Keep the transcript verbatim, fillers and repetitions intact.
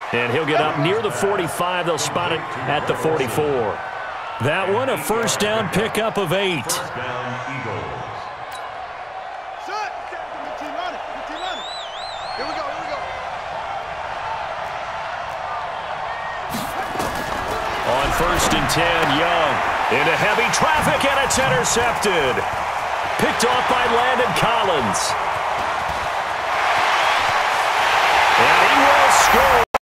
And he'll get up near the forty-five. They'll spot it at the forty-four. That one, a first down pickup of eight. First down, Eagles. Here we go, here we go. On first and ten, Young into heavy traffic, and it's intercepted. Picked off by Landon Collins. And he will score.